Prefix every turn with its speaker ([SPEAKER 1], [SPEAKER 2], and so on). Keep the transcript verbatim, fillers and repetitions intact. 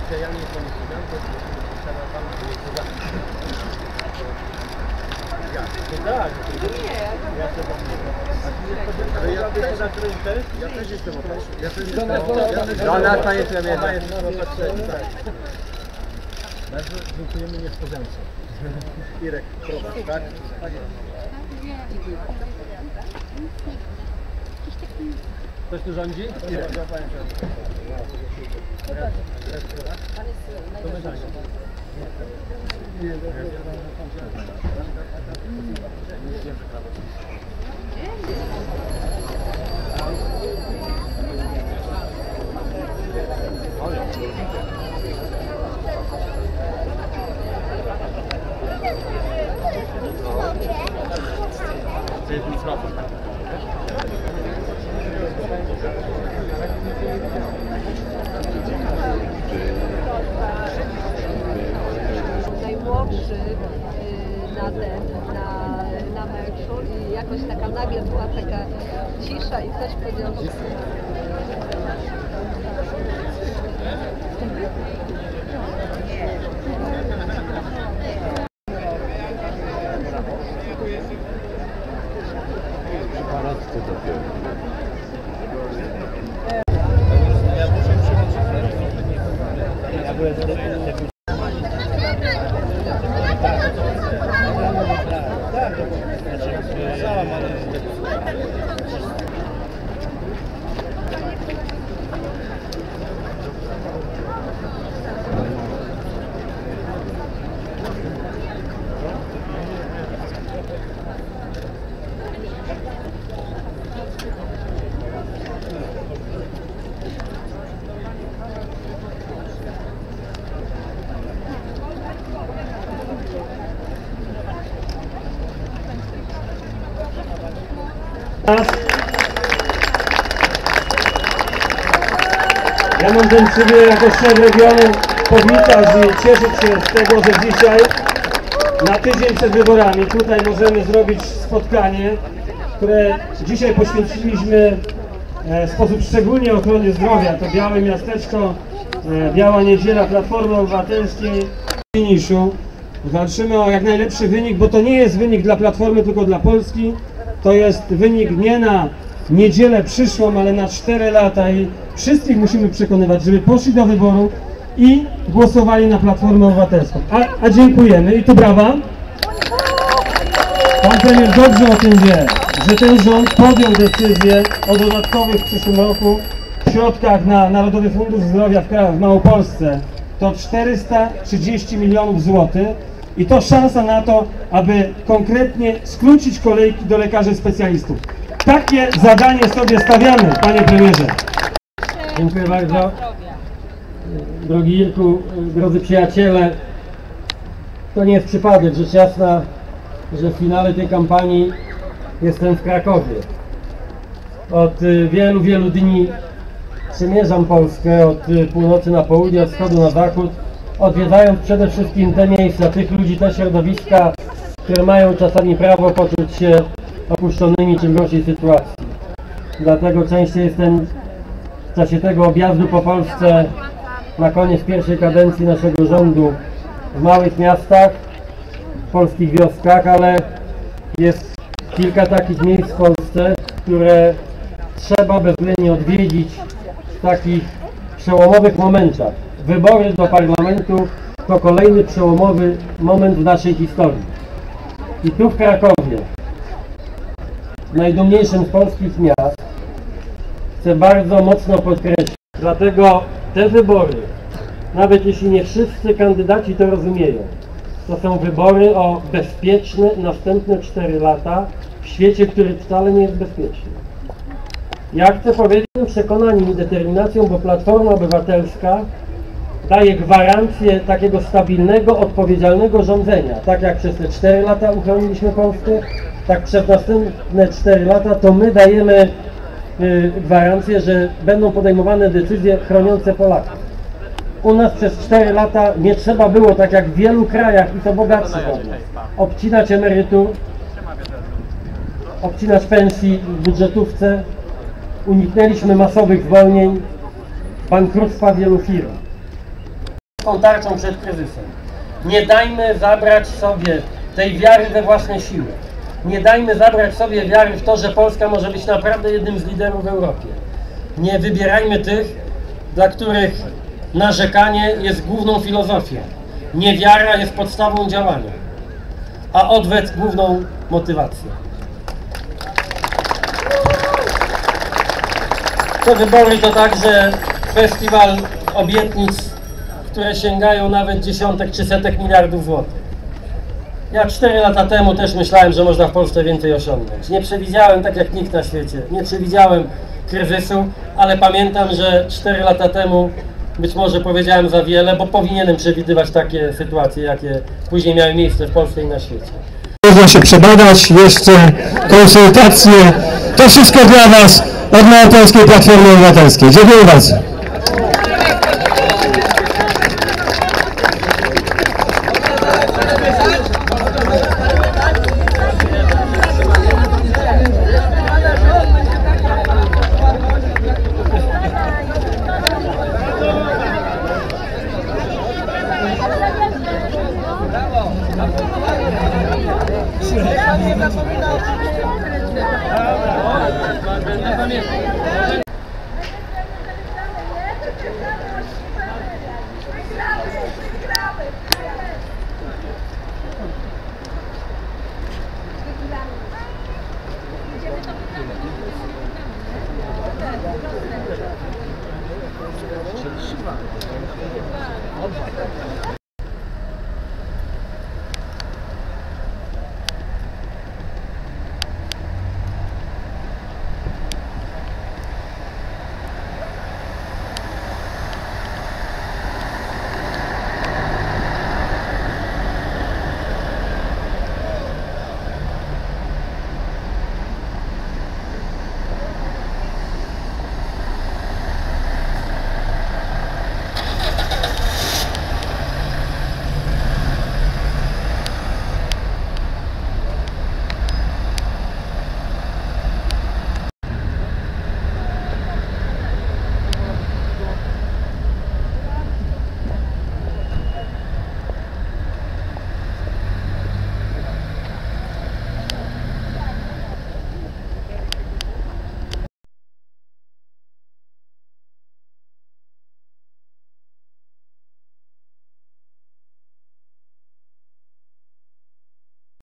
[SPEAKER 1] ja nie jestem studentem, to pan nie tak, ja się tam nie ale ja też ja też jestem opatrzony. Ja też jestem no na panie premierze. Bardzo dziękujemy niespodziance. Irek, prowadź, tak? Tak jest. Ktoś tu rządzi? Irek. To my rządzimy.
[SPEAKER 2] Najmłodszy na ten, na, na meczu i jakoś taka nagle była taka cisza i ktoś powiedział, że
[SPEAKER 3] Ja mam ten przywilej jako szef regionu powitać i cieszyć się z tego, że dzisiaj na tydzień przed wyborami tutaj możemy zrobić spotkanie, które dzisiaj poświęciliśmy w sposób szczególnie ochronie zdrowia. To Białe Miasteczko, Biała Niedziela Platformy Obywatelskiej w finiszu. Walczymy o jak najlepszy wynik, bo to nie jest wynik dla Platformy, tylko dla Polski. To jest wynik nie na niedzielę przyszłą, ale na cztery lata i wszystkich musimy przekonywać, żeby poszli do wyboru i głosowali na Platformę Obywatelską. A, a dziękujemy i tu brawa. Pan premier dobrze o tym wie, że ten rząd podjął decyzję o dodatkowych w przyszłym roku środkach na Narodowy Fundusz Zdrowia w, w Małopolsce. To czterysta trzydzieści milionów złotych i to szansa na to, aby konkretnie skrócić kolejki do lekarzy specjalistów. Takie zadanie sobie stawiamy, panie premierze. Dziękuję bardzo. Drogi Irku, drodzy przyjaciele, to nie jest przypadek, rzecz jasna, że w finale tej kampanii jestem w Krakowie. Od wielu, wielu dni przemierzam Polskę od północy na południe, od wschodu na zachód, odwiedzając przede wszystkim te miejsca, tych ludzi, te środowiska, które mają czasami prawo poczuć się opuszczonymi czy w gorszej sytuacji. Dlatego częściej jestem w czasie tego objazdu po Polsce na koniec pierwszej kadencji naszego rządu w małych miastach, w polskich wioskach, ale jest kilka takich miejsc w Polsce, które trzeba bezwzględnie odwiedzić w takich przełomowych momentach. Wybory do parlamentu to kolejny przełomowy moment w naszej historii. I tu w Krakowie, najdumniejszym z polskich miast, chcę bardzo mocno podkreślić. Dlatego te wybory, nawet jeśli nie wszyscy kandydaci to rozumieją, to są wybory o bezpieczne następne cztery lata w świecie, który wcale nie jest bezpieczny. Ja chcę powiedzieć przekonaniem i determinacją, bo Platforma Obywatelska daje gwarancję takiego stabilnego, odpowiedzialnego rządzenia. Tak jak przez te cztery lata uchroniliśmy Polskę, tak przez następne cztery lata to my dajemy y, gwarancję, że będą podejmowane decyzje chroniące Polaków. U nas przez cztery lata nie trzeba było, tak jak w wielu krajach, i to bogatszych od nas, obcinać emerytur, obcinać pensji w budżetówce, uniknęliśmy masowych zwolnień, bankructwa wielu firm.
[SPEAKER 4] tą tarczą przed kryzysem. Nie dajmy zabrać sobie tej wiary we własne siły. Nie dajmy zabrać sobie wiary w to, że Polska może być naprawdę jednym z liderów w Europie. Nie wybierajmy tych, dla których narzekanie jest główną filozofią. Niewiara jest podstawą działania, a odwet główną motywacją. Te wybory to także festiwal obietnic, które sięgają nawet dziesiątek czy setek miliardów złotych. Ja cztery lata temu też myślałem, że można w Polsce więcej osiągnąć. Nie przewidziałem, tak jak nikt na świecie, nie przewidziałem kryzysu, ale pamiętam, że cztery lata temu być może powiedziałem za wiele, bo powinienem przewidywać takie sytuacje, jakie później miały miejsce w Polsce i na świecie.
[SPEAKER 3] Można się przebadać, jeszcze konsultacje. To wszystko dla Was od Małopolskiej Platformy Obywatelskiej. Dziękuję bardzo.